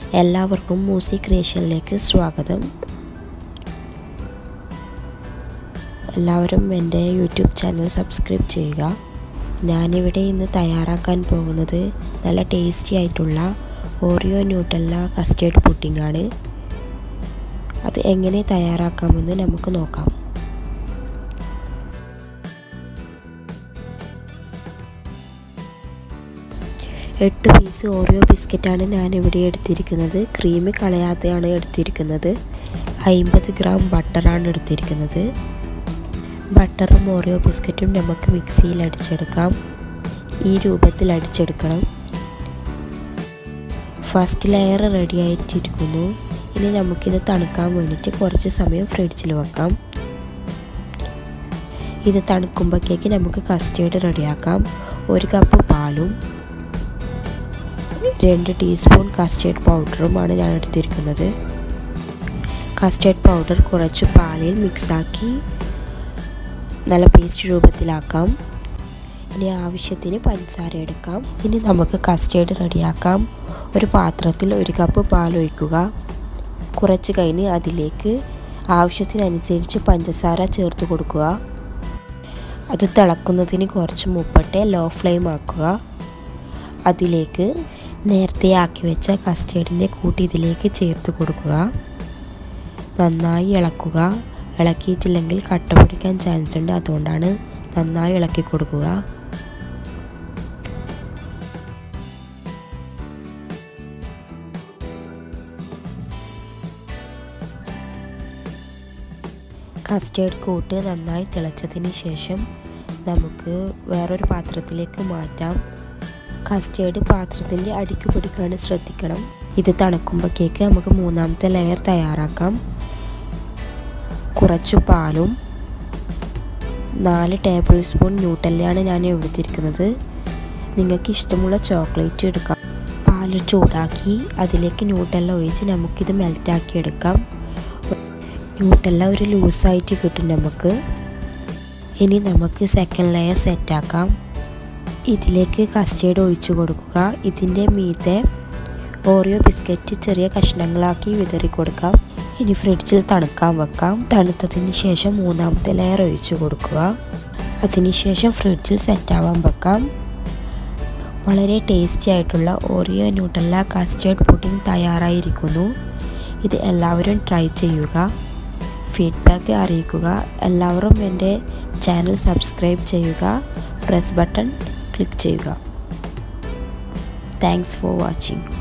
എല്ലാവർക്കും മൂസി ക്രിയേഷനിലേക്ക് സ്വാഗതം. എല്ലാവരും എൻ്റെ യൂട്യൂബ് ചാനൽ സബ്സ്ക്രൈബ് ചെയ്യുക. ഞാനിവിടെ ഇന്ന് തയ്യാറാക്കാൻ പോകുന്നത് നല്ല ടേസ്റ്റി ആയിട്ടുള്ള ഓറിയോ ന്യൂട്ടല്ല കസ്റ്റേർഡ് പുഡിംഗ് ആണ്. അത് എങ്ങനെ തയ്യാറാക്കാമെന്ന് നമുക്ക് നോക്കാം. എട്ട് പീസ് ഓറിയോ ബിസ്ക്കറ്റാണ് ഞാനിവിടെ എടുത്തിരിക്കുന്നത്. ക്രീം കളയാതെയാണ് എടുത്തിരിക്കുന്നത്. 50 ഗ്രാം ബട്ടറാണ് എടുത്തിരിക്കുന്നത്. ബട്ടറും ഓറിയോ ബിസ്ക്കറ്റും നമുക്ക് മിക്സിയിൽ അടിച്ചെടുക്കാം. ഈ രൂപത്തിൽ അടിച്ചെടുക്കണം. ഫസ്റ്റ് ലെയർ റെഡി ആയിട്ടിരിക്കുന്നു. ഇനി നമുക്കിത് തണുക്കാൻ വേണ്ടിയിട്ട് കുറച്ച് സമയം ഫ്രിഡ്ജിൽ വെക്കാം. ഇത് തണുക്കുമ്പോഴേക്ക് നമുക്ക് കസ്റ്റേർഡ് റെഡിയാക്കാം. 1 കപ്പ് പാലും 2 ടീസ്പൂൺ കസ്റ്റേർഡ് പൗഡറുമാണ് ഞാൻ എടുത്തിരിക്കുന്നത്. കസ്റ്റേർഡ് പൗഡർ കുറച്ച് പാലിൽ മിക്സാക്കി നല്ല പേസ്റ്റ് രൂപത്തിലാക്കാം. ഇനി ആവശ്യത്തിന് പഞ്ചസാര എടുക്കാം. ഇനി നമുക്ക് കസ്റ്റേർഡ് റെഡിയാക്കാം. ഒരു പാത്രത്തിൽ 1 കപ്പ് പാൽ ഒഴിക്കുക. കുറച്ച് കഴിഞ്ഞ് അതിലേക്ക് ആവശ്യത്തിനനുസരിച്ച് പഞ്ചസാര ചേർത്ത് കൊടുക്കുക. അത് തിളക്കുന്നതിന് കുറച്ച് മുമ്പട്ടെ ലോ ഫ്ലെയിം ആക്കുക. അതിലേക്ക് നേരത്തെ ആക്കി വെച്ച കസ്റ്റേർഡിൻ്റെ കൂട്ടി ഇതിലേക്ക് ചേർത്ത് കൊടുക്കുക. നന്നായി ഇളക്കുക. ഇളക്കിയിട്ടില്ലെങ്കിൽ കട്ട പിടിക്കാൻ ചാൻസ് ഉണ്ട്. അതുകൊണ്ടാണ് നന്നായി ഇളക്കി കൊടുക്കുക. കസ്റ്റേർഡ് കൂട്ട് നന്നായി തിളച്ചതിന് ശേഷം നമുക്ക് വേറൊരു പാത്രത്തിലേക്ക് മാറ്റാം. കസ്റ്റേർഡ് പാത്രത്തിൻ്റെ അടിക്ക് പിടിക്കാൻ ശ്രദ്ധിക്കണം. ഇത് തണുക്കുമ്പോഴേക്ക് നമുക്ക് മൂന്നാമത്തെ ലെയർ തയ്യാറാക്കാം. കുറച്ച് പാലും 4 ടേബിൾ സ്പൂൺ ന്യൂട്ടല്ലയാണ് ഞാൻ എടുത്തിരിക്കുന്നത്. നിങ്ങൾക്ക് ഇഷ്ടമുള്ള ചോക്ലേറ്റ് എടുക്കാം. പാൽ ചൂടാക്കി അതിലേക്ക് ന്യൂട്ടല്ല ഒഴിച്ച് നമുക്കിത് മെൽറ്റാക്കി എടുക്കാം. ന്യൂട്ടല്ല ഒരു ലൂസായിട്ട് കിട്ടും നമുക്ക്. ഇനി നമുക്ക് സെക്കൻഡ് ലെയർ സെറ്റാക്കാം. ഇതിലേക്ക് കസ്റ്റേർഡ് ഒഴിച്ചു കൊടുക്കുക. ഇതിൻ്റെ മീതെ ഓറിയോ ബിസ്ക്കറ്റ് ചെറിയ കഷ്ണങ്ങളാക്കി വിതറി കൊടുക്കാം. ഇനി ഫ്രിഡ്ജിൽ തണുക്കാൻ വെക്കാം. തണുത്തതിന് ശേഷം മൂന്നാമത്തെ ലെയർ ഒഴിച്ചു കൊടുക്കുക. അതിനുശേഷം ഫ്രിഡ്ജിൽ സെറ്റാവാൻ വെക്കാം. വളരെ ടേസ്റ്റി ആയിട്ടുള്ള ഓറിയോ ന്യൂട്ടല്ല കസ്റ്റേർഡ് പുഡിംഗ് തയ്യാറായിരിക്കുന്നു. ഇത് എല്ലാവരും ട്രൈ ചെയ്യുക. ഫീഡ്ബാക്ക് അറിയിക്കുക. എല്ലാവരും എൻ്റെ ചാനൽ സബ്സ്ക്രൈബ് ചെയ്യുക. പ്രസ് ബട്ടൺ ക്ലിക്ക് ചെയ്യുക. Thanks for watching.